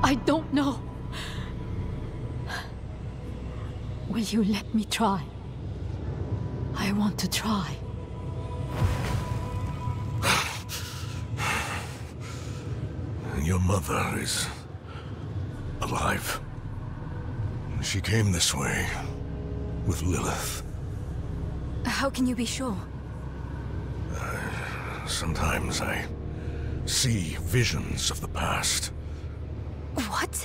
I don't know. Will you let me try? I want to try. Your mother is alive. She came this way with Lilith. How can you be sure? Sometimes I see visions of the past. What?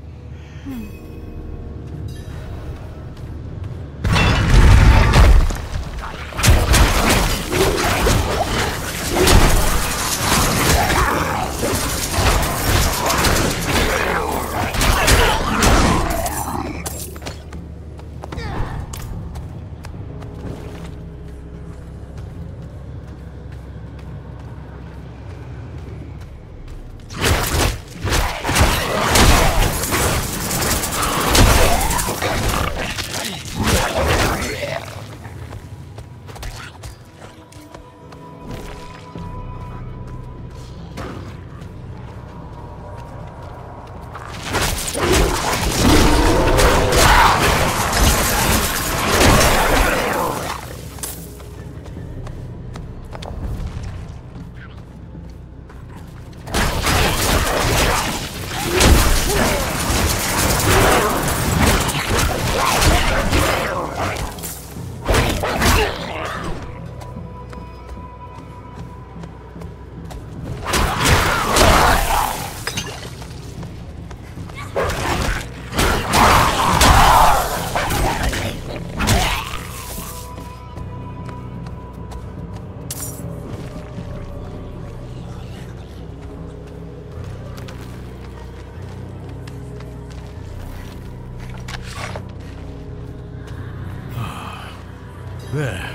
There.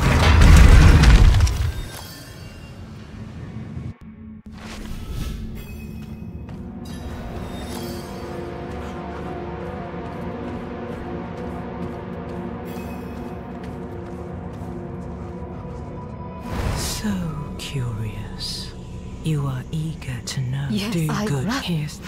So curious. You are eager to know. Yes, Do I good. love- Here's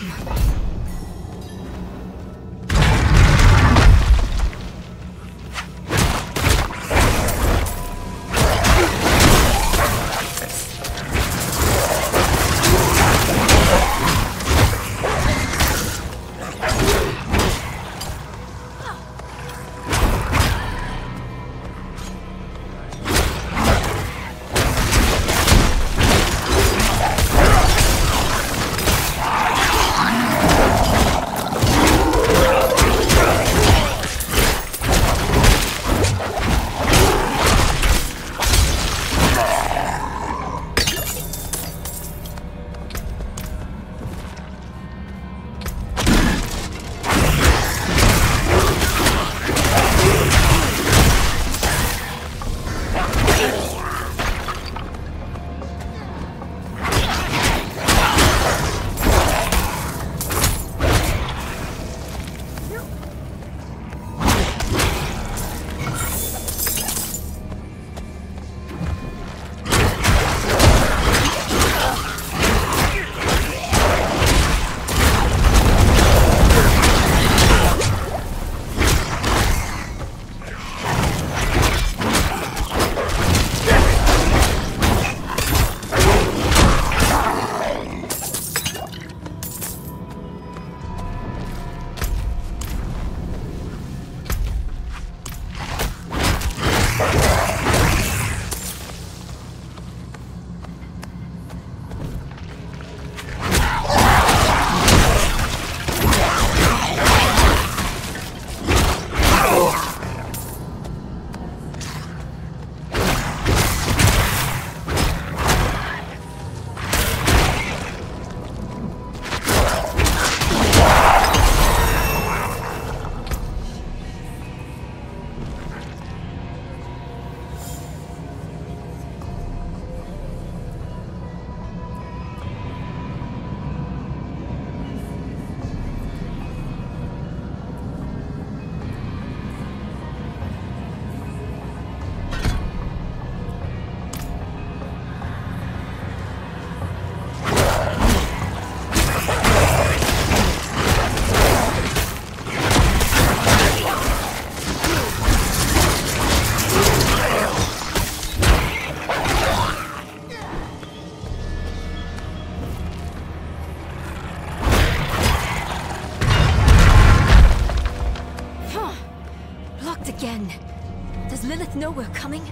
Lilith know we're coming?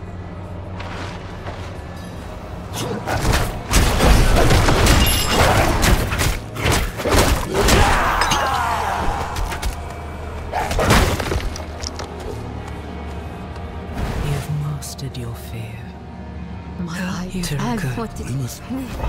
You've mastered your fear. My life to has good. what We must...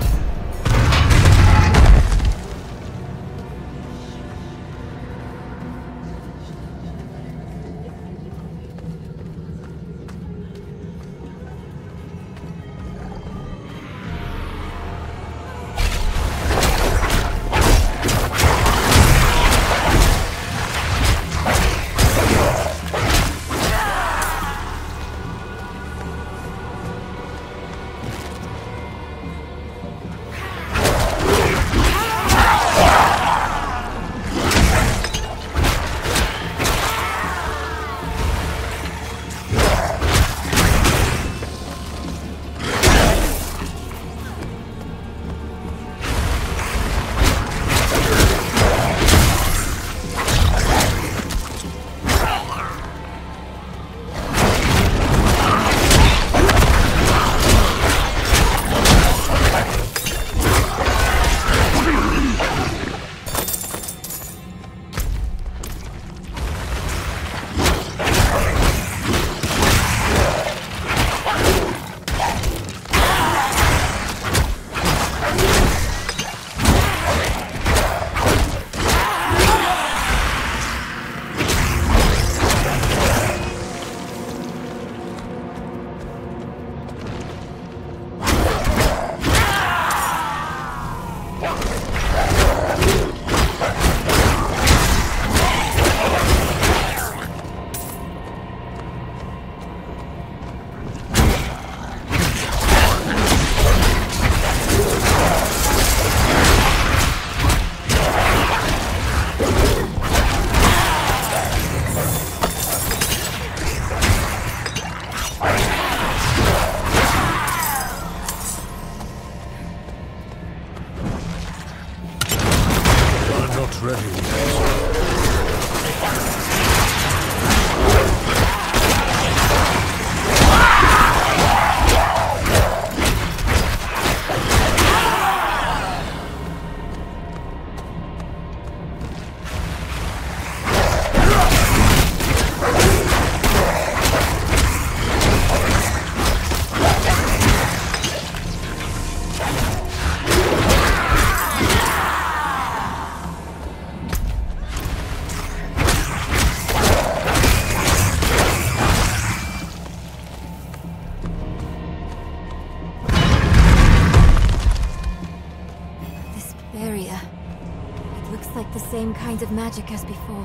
The same kind of magic as before.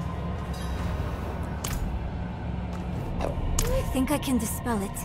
I think I can dispel it.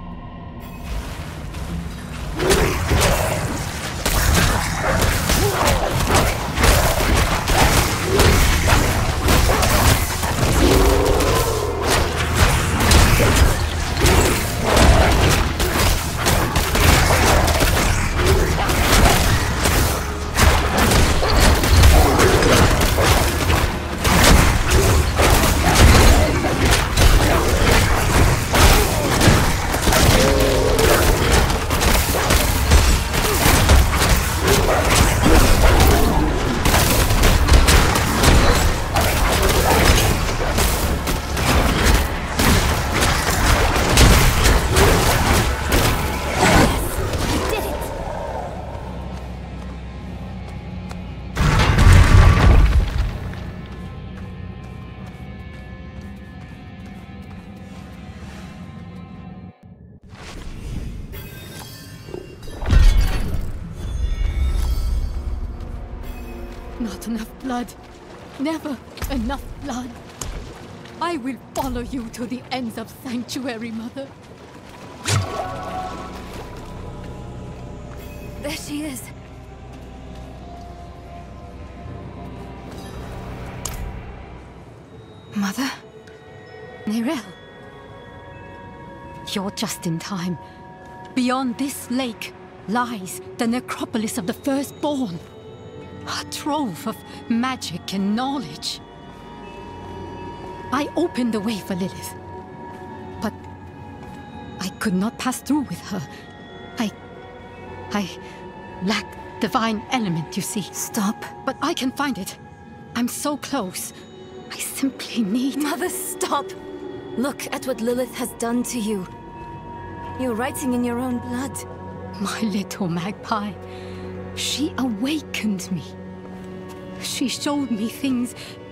Not enough blood. Never enough blood. I will follow you to the ends of Sanctuary, Mother. There she is. Mother? Neyrelle. You're just in time. Beyond this lake lies the necropolis of the Firstborn. A trove of magic and knowledge. I opened the way for Lilith, I could not pass through with her. I lack divine element, you see. Stop. But I can find it. I'm so close. I simply need... Mother, stop! Look at what Lilith has done to you. You're writing in your own blood. My little magpie. She awakened me. She showed me things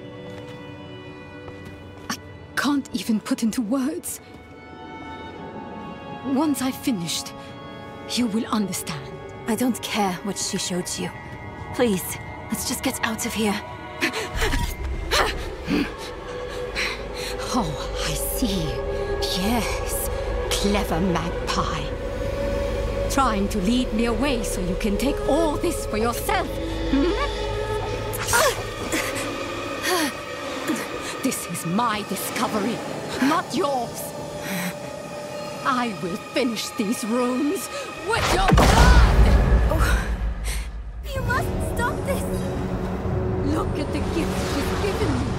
I can't even put into words. Once I've finished, you will understand. I don't care what she showed you. Please, let's just get out of here. Oh, I see. Yes, clever magpie. Trying to lead me away so you can take all this for yourself. This is my discovery, not yours. I will finish these runes with your blood! Oh, you must stop this! Look at the gift she's given me.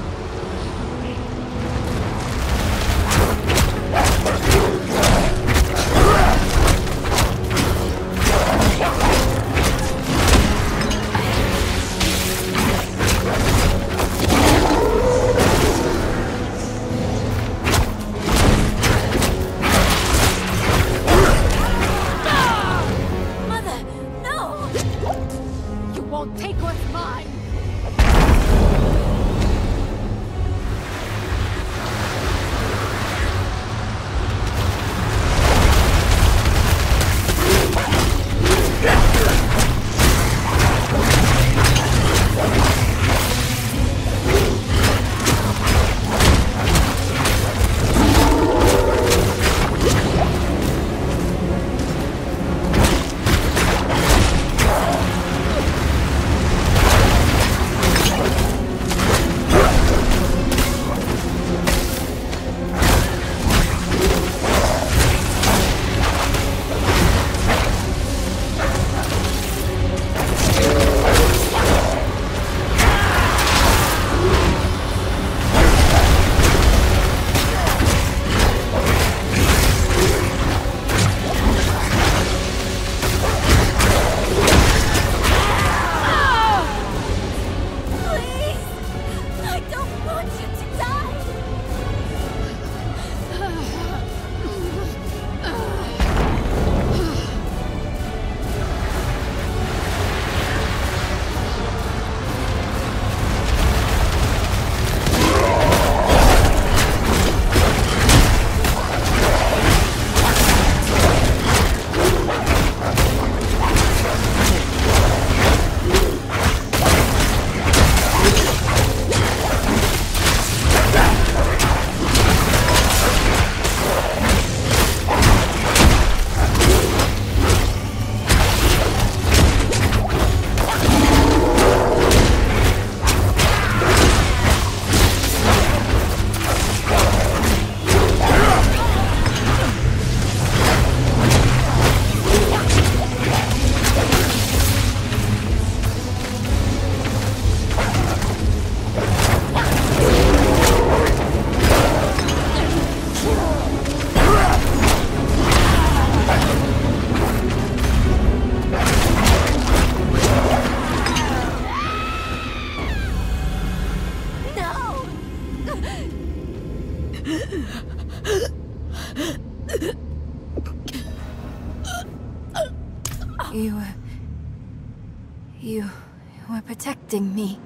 You were protecting me.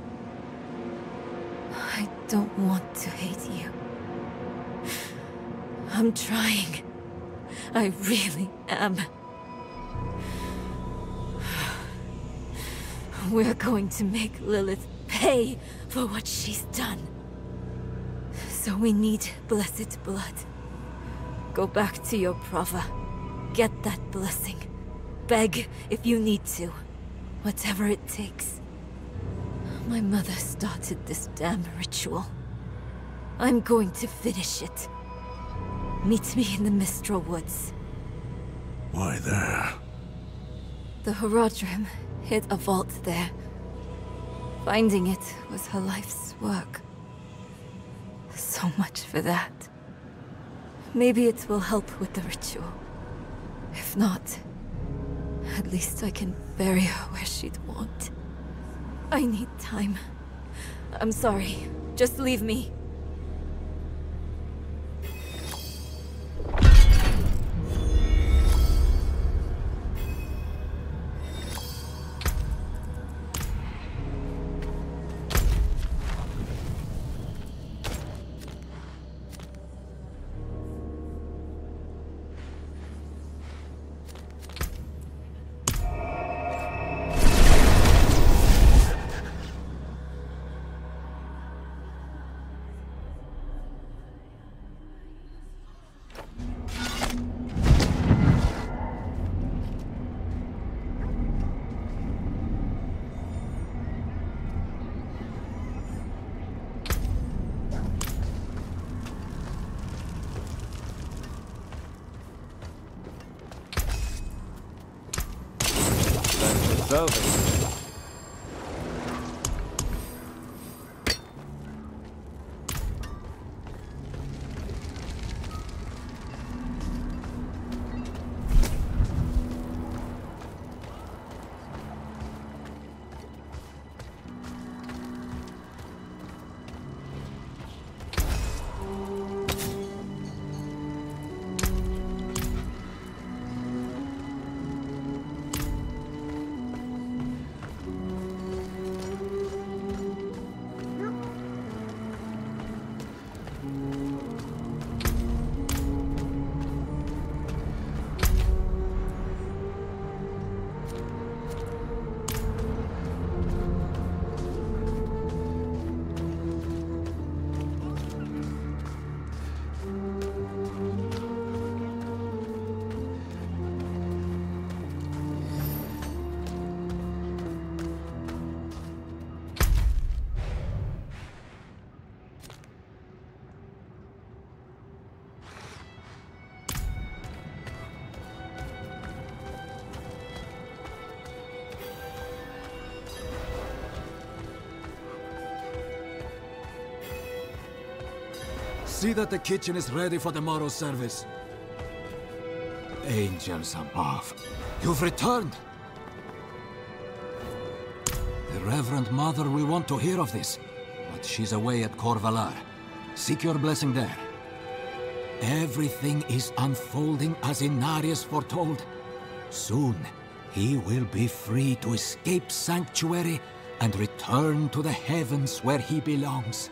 I don't want to hate you. I'm trying. I really am. We're going to make Lilith pay for what she's done. So we need blessed blood. Go back to your Prava. Get that blessing. Beg if you need to. Whatever it takes. My mother started this damn ritual. I'm going to finish it. Meet me in the Mistral Woods. Why there? The Horadrim hid a vault there. Finding it was her life's work. So much for that. Maybe it will help with the ritual. If not, at least I can bury her where she'd want. I need time. I'm sorry. Just leave me. Over. See that the kitchen is ready for tomorrow's service. Angels above, you've returned! The Reverend Mother will want to hear of this, but she's away at Kor Valar. Seek your blessing there. Everything is unfolding as Inarius foretold. Soon, he will be free to escape Sanctuary and return to the heavens where he belongs.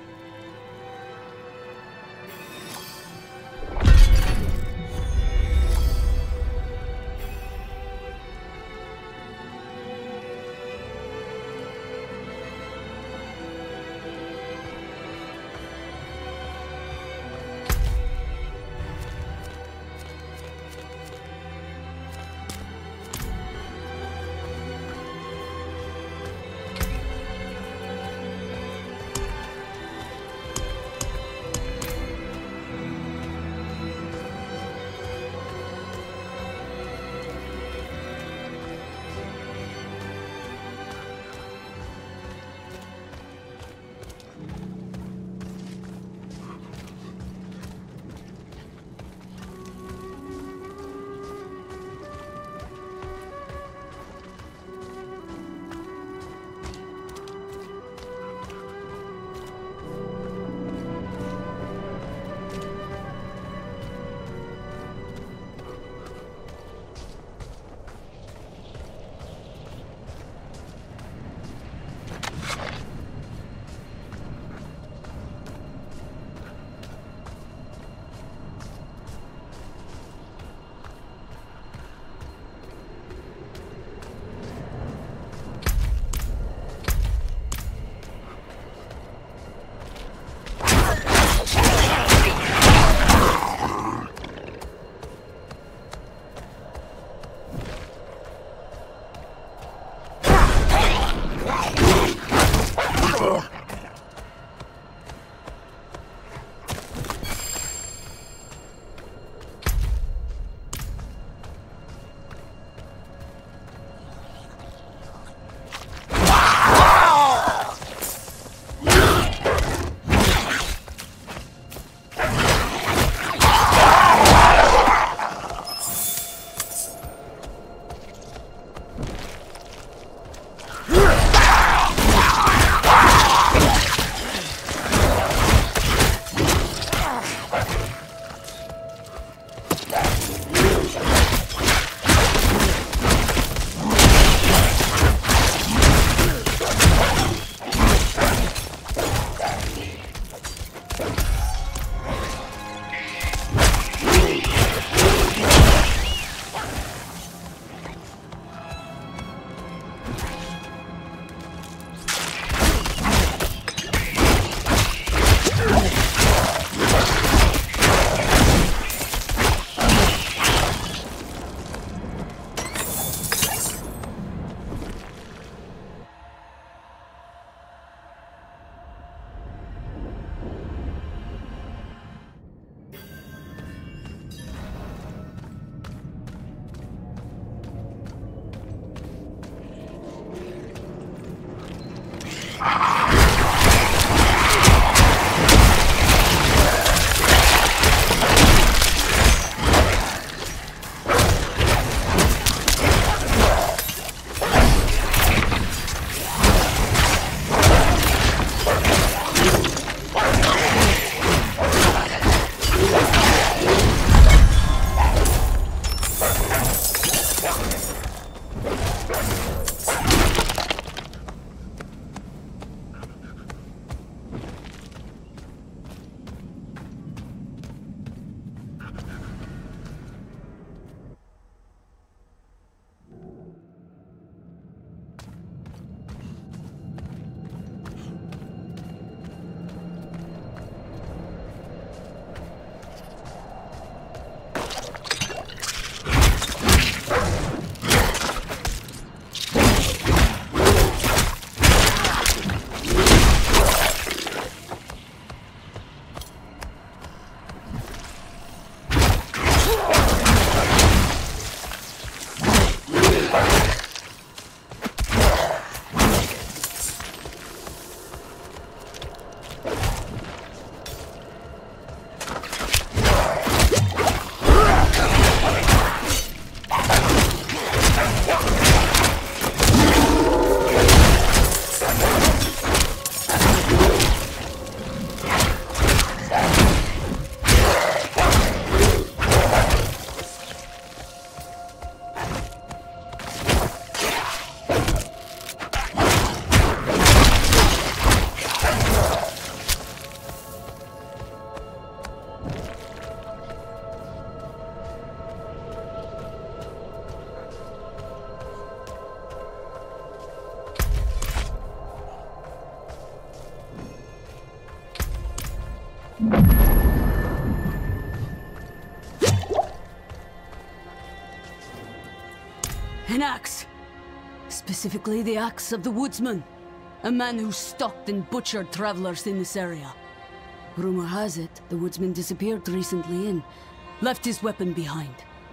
An axe. Specifically the axe of the woodsman. A man who stalked and butchered travelers in this area. Rumor has it, the woodsman disappeared recently and left his weapon behind.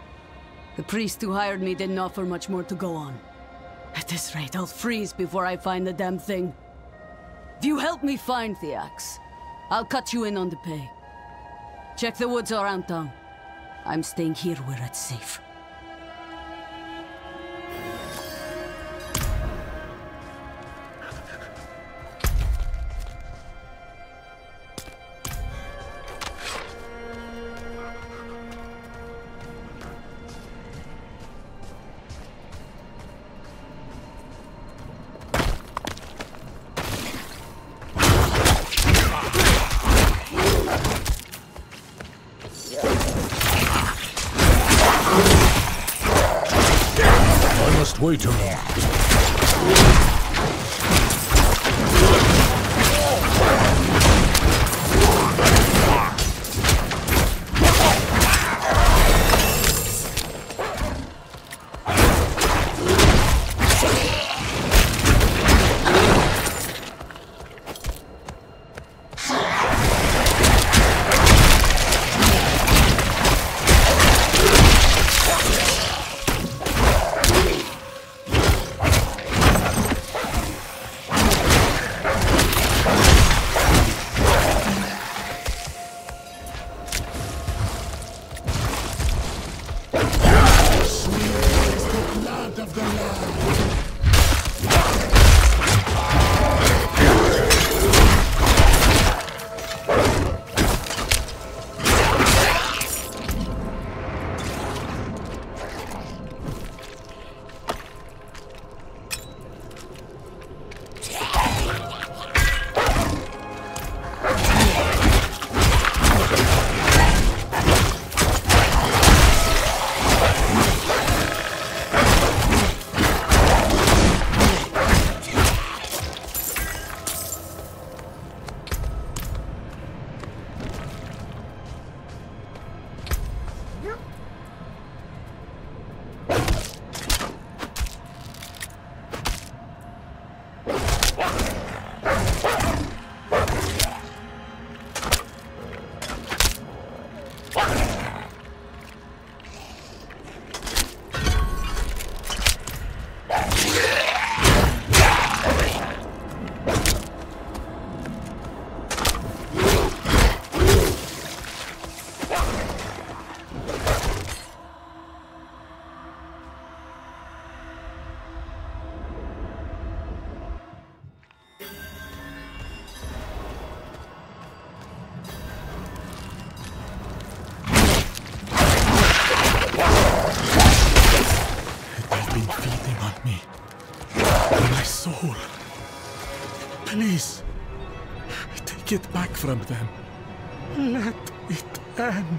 The priest who hired me didn't offer much more to go on. At this rate, I'll freeze before I find the damn thing. If you help me find the axe, I'll cut you in on the pay. Check the woods around town. I'm staying here where it's safe. Wait a minute. soul. Please, take it back from them. Let it end.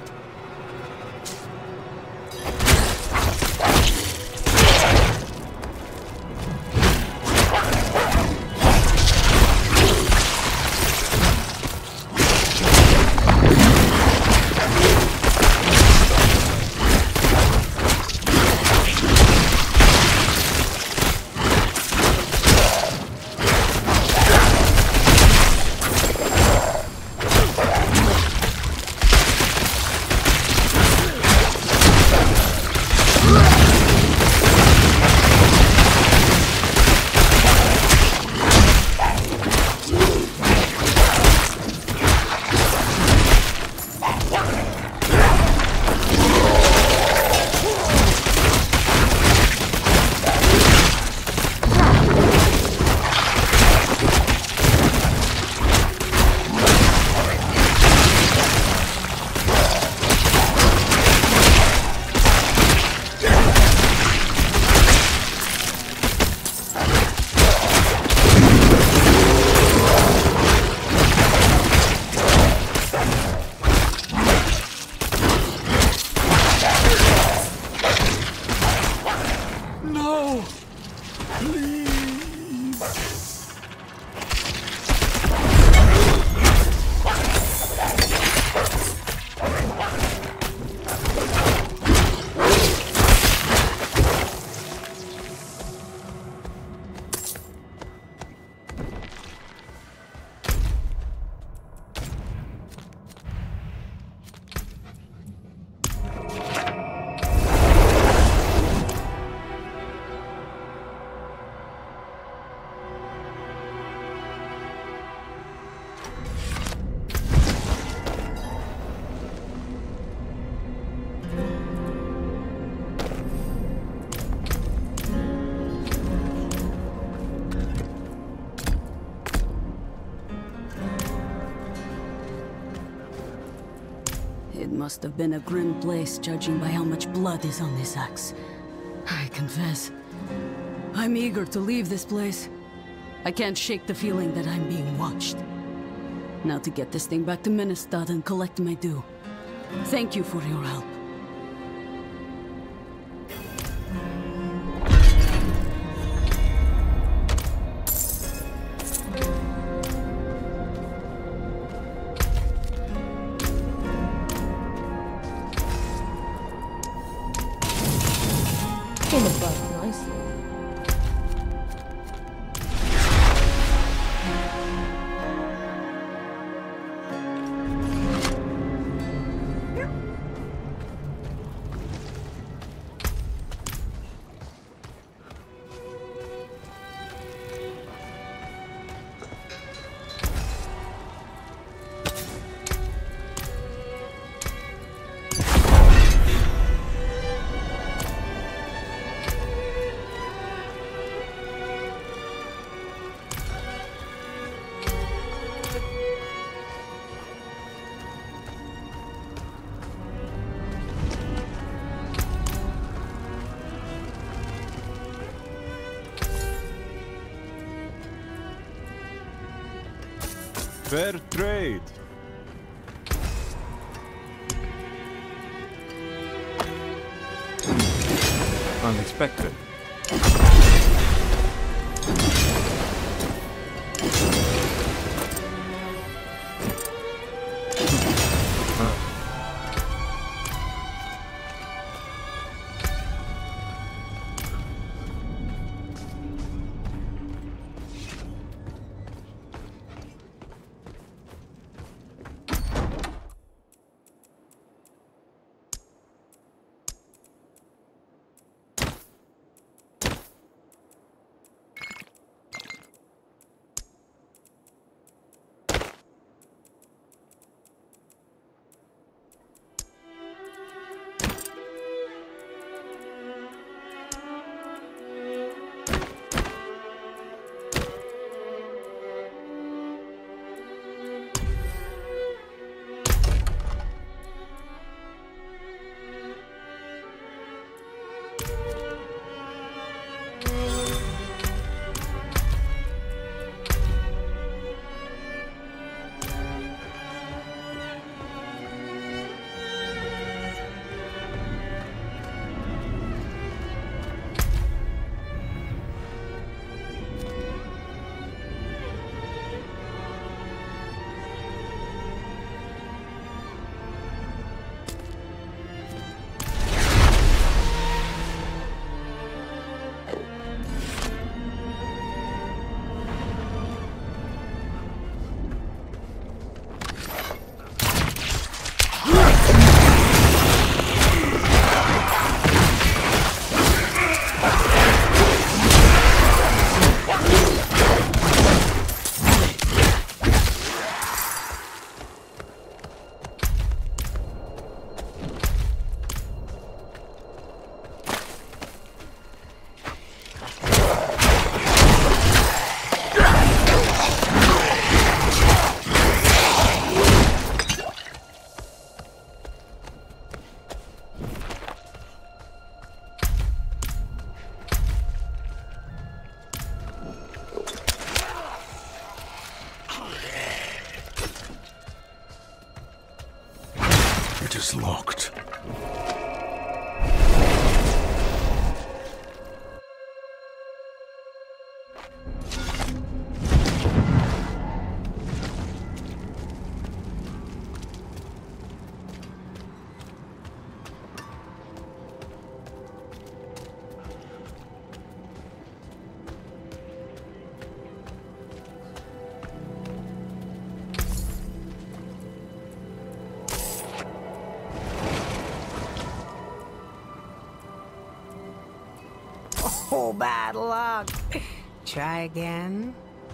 It must have been a grim place, judging by how much blood is on this axe. I confess, I'm eager to leave this place. I can't shake the feeling that I'm being watched. Now to get this thing back to Menestad and collect my due. Thank you for your help. Came above nicely. Fair trade. Unexpected. is locked. Oh, bad luck. Try again.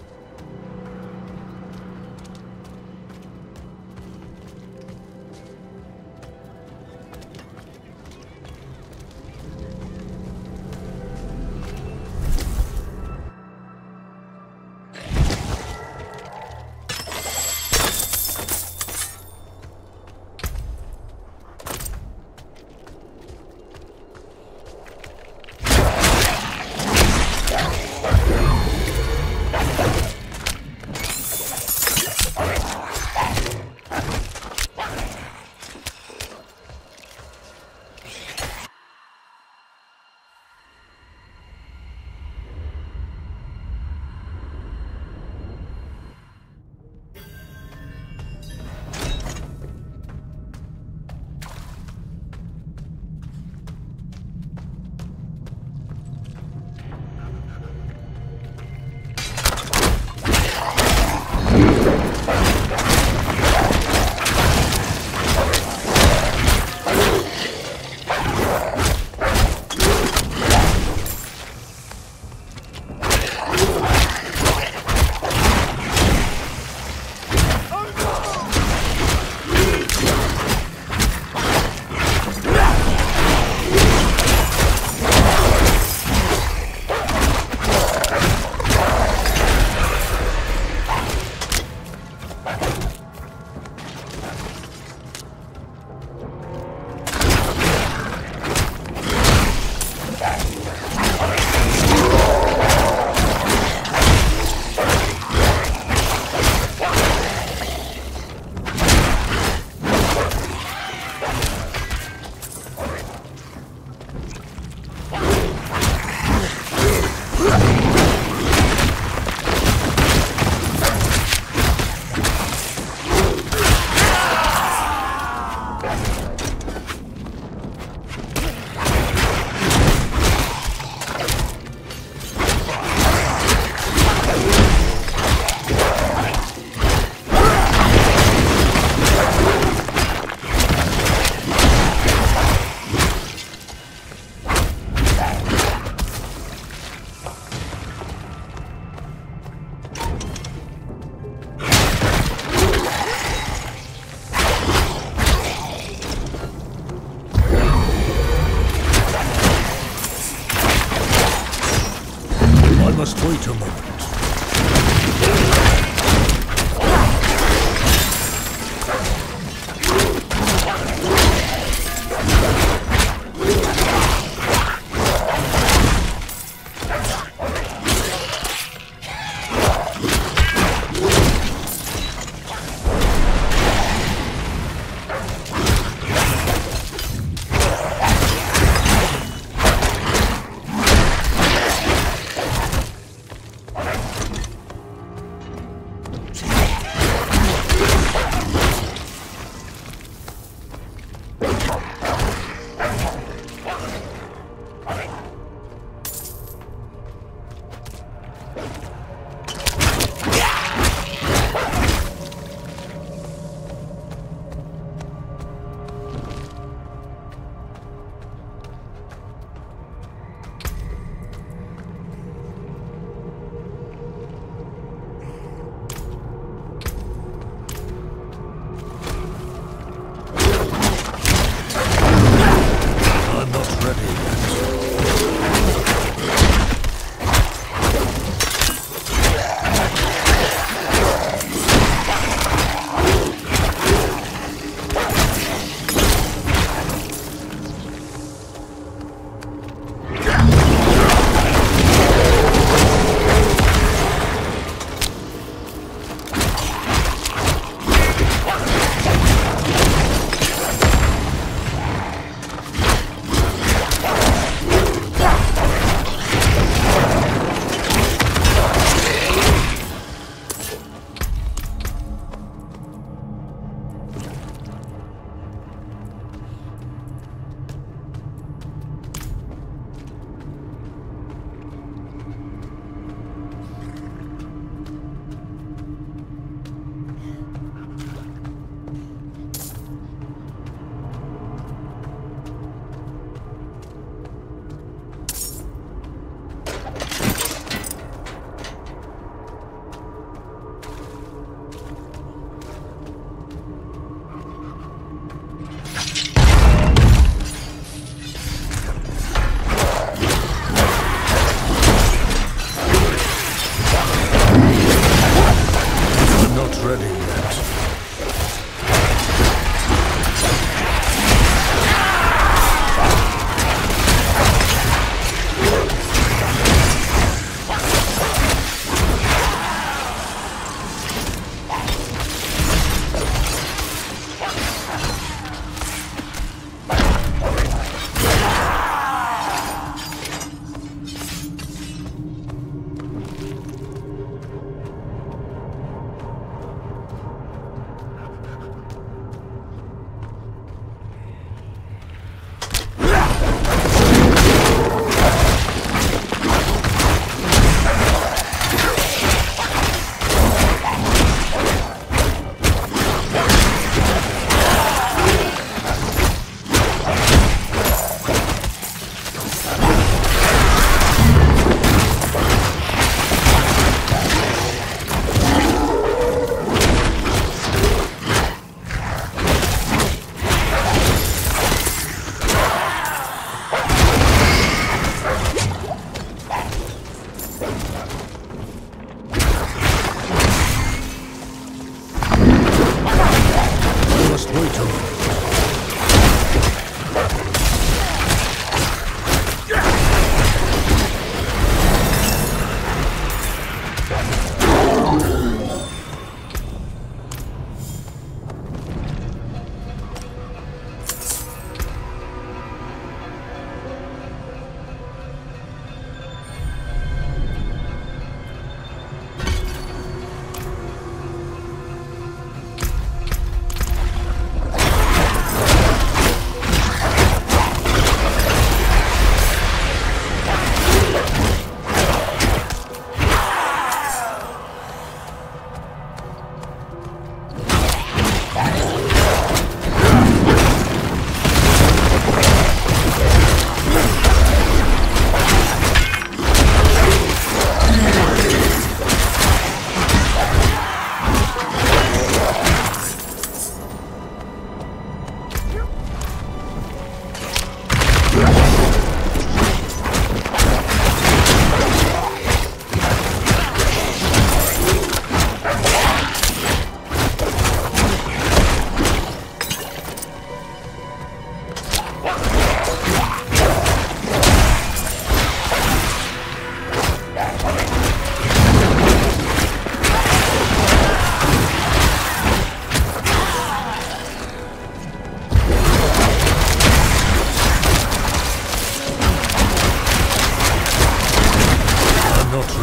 must wait a moment.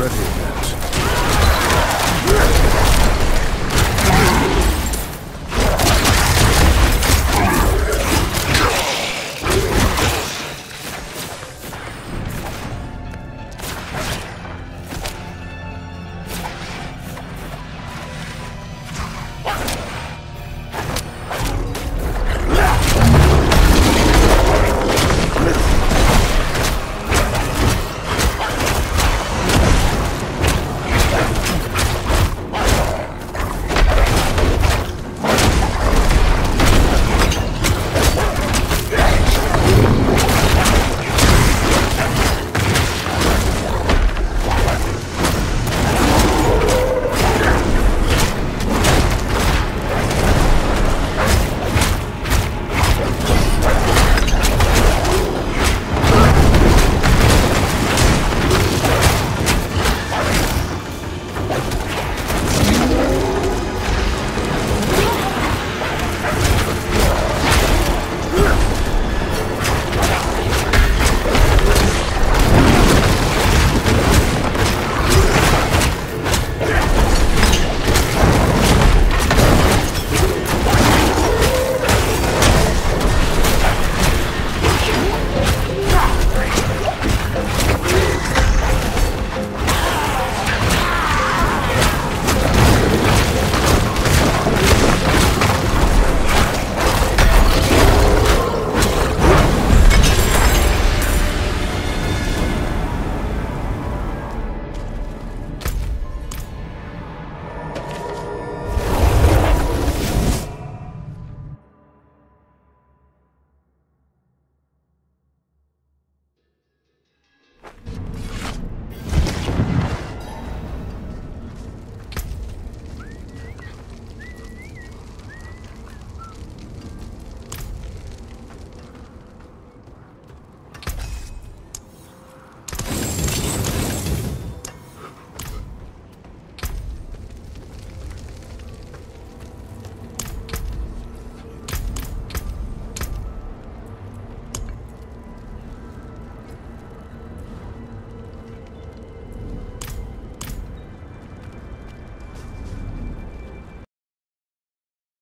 ready, Ned.